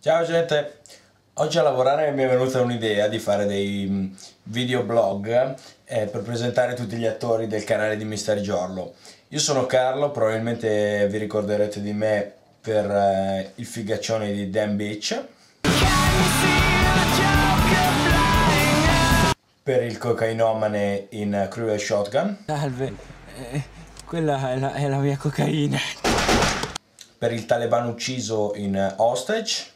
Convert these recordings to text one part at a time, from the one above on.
Ciao gente, oggi a lavorare mi è venuta un'idea di fare dei videoblog per presentare tutti gli attori del canale di Mister Giorlo. Io sono Carlo, probabilmente vi ricorderete di me per il figaccione di Dan Beach, per il cocainomane in Cruel Shotgun, Salve, quella è la mia cocaina. per il talebano ucciso in Hostage,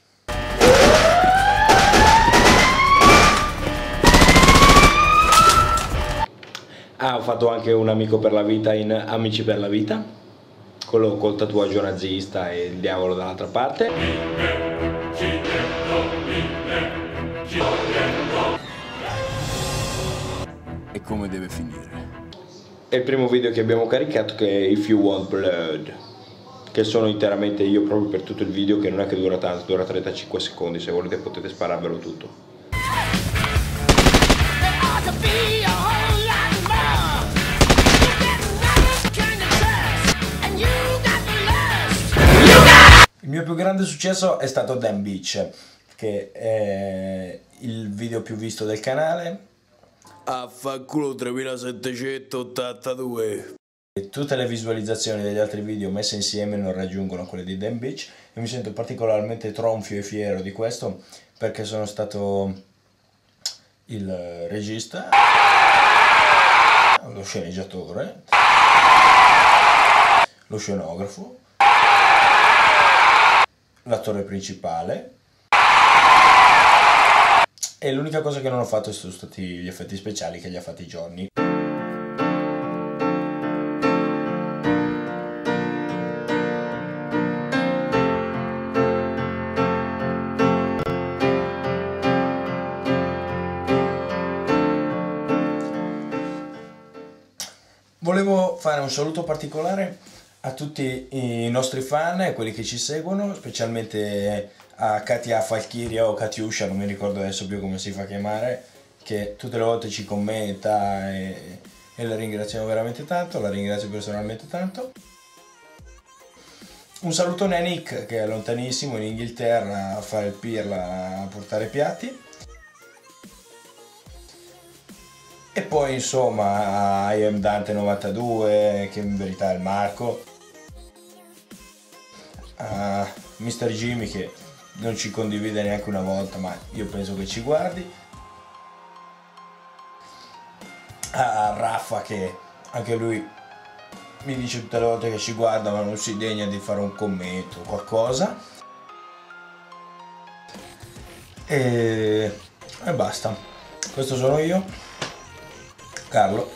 ho fatto anche un amico per la vita in Amici per la vita, quello col tatuaggio nazista e il diavolo dall'altra parte. E come deve finire? E il primo video che abbiamo caricato, che è If You Want Blood, che sono interamente io proprio per tutto il video, che non è che dura tanto, dura 35 secondi, se volete potete spararvelo tutto. Il mio più grande successo è stato Dan Beach, che è il video più visto del canale. Affanculo 3782. Tutte le visualizzazioni degli altri video messe insieme non raggiungono quelle di Dan Beach e mi sento particolarmente tronfio e fiero di questo, perché sono stato il regista, lo sceneggiatore, lo scenografo, l'attore principale, e l'unica cosa che non ho fatto sono stati gli effetti speciali che li ha fatti Johnny. Volevo fare un saluto particolare a tutti i nostri fan e quelli che ci seguono, specialmente a Katia Falchiria o Katiuscia, non mi ricordo adesso più come si fa chiamare, che tutte le volte ci commenta e la ringraziamo veramente tanto, la ringrazio personalmente tanto. Un salutone a Nick, che è lontanissimo in Inghilterra a fare il pirla, a portare piatti. E poi insomma a I Am Dante 92, che in verità è il Marco, a Mr. Jimmy, che non ci condivide neanche una volta, ma io penso che ci guardi, a Raffa, che anche lui mi dice tutte le volte che ci guarda ma non si degna di fare un commento o qualcosa, e basta. Questo sono io, Carlo,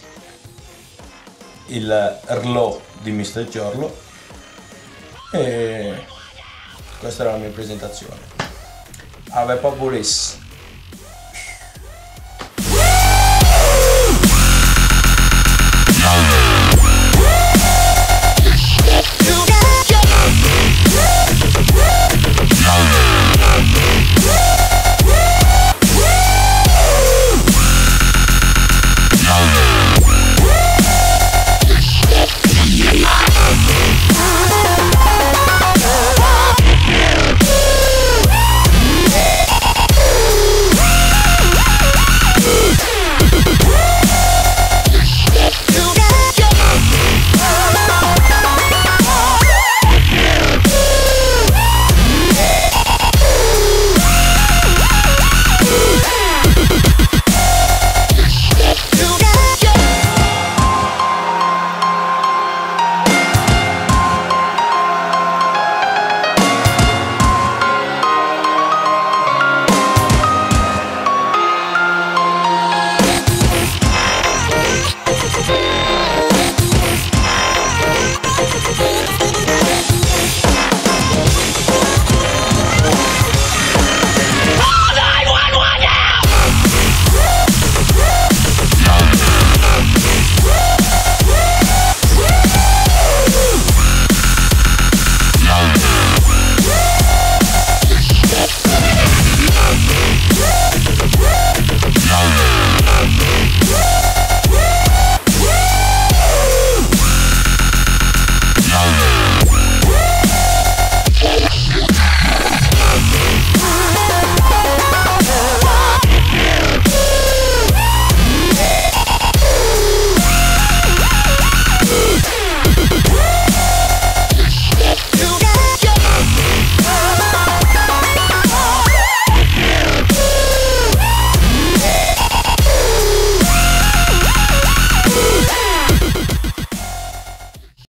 il Rlo di Mister Giorlo, e questa era la mia presentazione. Ave Populis.